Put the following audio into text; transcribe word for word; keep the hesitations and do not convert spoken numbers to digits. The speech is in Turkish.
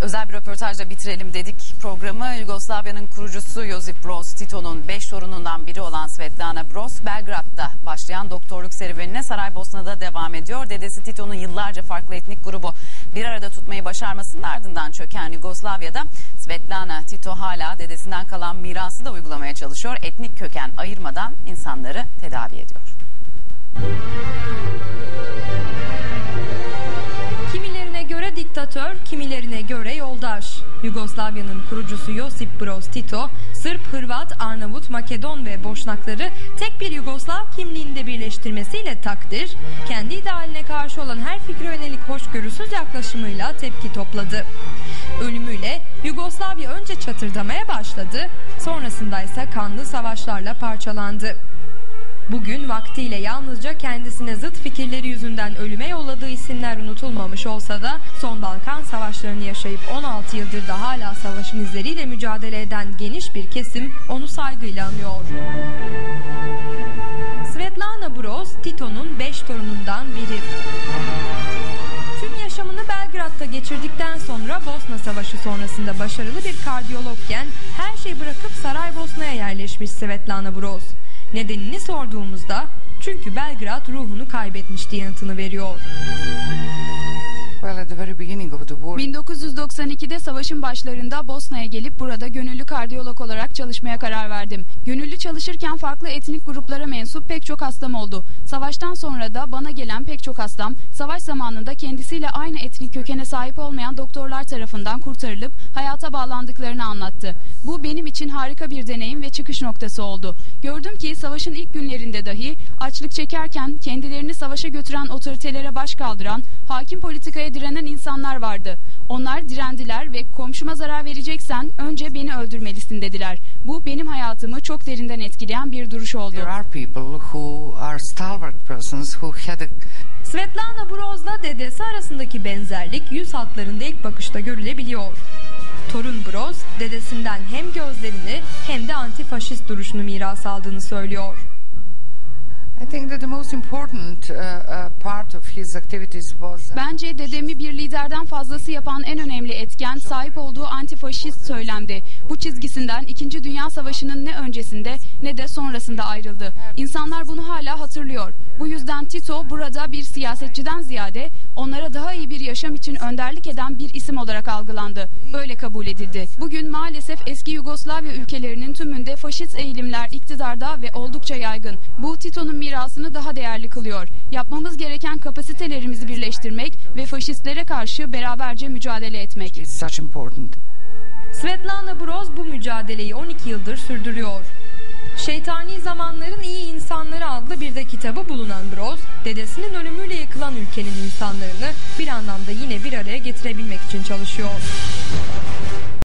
özel bir röportajla bitirelim dedik programı. Yugoslavya'nın kurucusu Josip Broz Tito'nun beş torunundan biri olan Svetlana Broz, Belgrad'da başlayan doktorluk serüvenine Saraybosna'da devam ediyor. Dedesi Tito'nun yıllarca farklı etnik grubu bir arada tutmayı başarmasının ardından çöken Yugoslavya'da Svetlana Tito hala dedesinden kalan mirası da uygulamaya çalışıyor. Etnik köken ayırmadan insanları tedavi ediyor. Kimilerine göre diktatör, kimilerine göre yoldaş. Yugoslavya'nın kurucusu Josip Broz Tito, Sırp, Hırvat, Arnavut, Makedon ve Boşnakları tek bir Yugoslav kimliğinde birleştirmesiyle takdir, kendi idealine karşı olan her fikre yönelik hoşgörüsüz yaklaşımıyla tepki topladı. Ölümüyle Yugoslavya önce çatırdamaya başladı, sonrasında ise kanlı savaşlarla parçalandı. Bugün vaktiyle yalnızca kendisine zıt fikirleri yüzünden ölüme yolladığı isimler unutulmamış olsa da son Balkan savaşlarını yaşayıp on altı yıldır da hala savaşın izleriyle mücadele eden geniş bir kesim onu saygıyla anıyor. Svetlana Broz, Tito'nun beş torunundan biri. Tüm yaşamını Belgrad'da geçirdikten sonra Bosna Savaşı sonrasında başarılı bir kardiyologken her şeyi bırakıp Saraybosna'ya yerleşmiş Svetlana Broz. Nedenini sorduğumuzda çünkü Belgrad ruhunu kaybetmişti yanıtını veriyor. bin dokuz yüz doksan ikide savaşın başlarında Bosna'ya gelip burada gönüllü kardiyolog olarak çalışmaya karar verdim. Gönüllü çalışırken farklı etnik gruplara mensup pek çok hastam oldu. Savaştan sonra da bana gelen pek çok hastam savaş zamanında kendisiyle aynı etnik kökene sahip olmayan doktorlar tarafından kurtarılıp hayata bağlandıklarını anlattı. Bu benim için harika bir deneyim ve çıkış noktası oldu. Gördüm ki savaşın ilk günlerinde dahi açlık çekerken kendilerini savaşa götüren otoritelere baş kaldıran, hakim politikaya direnen insanlar vardı. Onlar direndiler ve komşuma zarar vereceksen önce beni öldürmelisin dediler. Bu benim hayatımı çok derinden etkileyen bir duruş oldu. Svetlana Broz'la dedesi arasındaki benzerlik yüz hatlarında ilk bakışta görülebiliyor. Torun Broz, dedesinden hem gözlerini hem de antifaşist duruşunu miras aldığını söylüyor. Bence dedemi bir liderden fazlası yapan en önemli etken sahip olduğu antifaşist söylemdi. Bu çizgisinden İkinci Dünya Savaşı'nın ne öncesinde ne de sonrasında ayrıldı. İnsanlar bunu hala hatırlıyor. Bu yüzden Tito burada bir siyasetçiden ziyade onlara daha iyi bir yaşam için önderlik eden bir isim olarak algılandı. Böyle kabul edildi. Bugün maalesef eski Yugoslavya ülkelerinin tümünde faşist eğilimler iktidarda ve oldukça yaygın. Bu Tito'nun mirasını daha değerli kılıyor. Yapmamız gereken kapasitelerimizi birleştirmek ve faşistlere karşı beraberce mücadele etmek. Svetlana Broz bu mücadeleyi on iki yıldır sürdürüyor. Şeytani Zamanların İyi İnsanları adlı bir de kitabı bulunan Broz, dedesinin ölümüyle yıkılan ülkenin insanlarını bir anlamda yine bir araya getirebilmek için çalışıyor.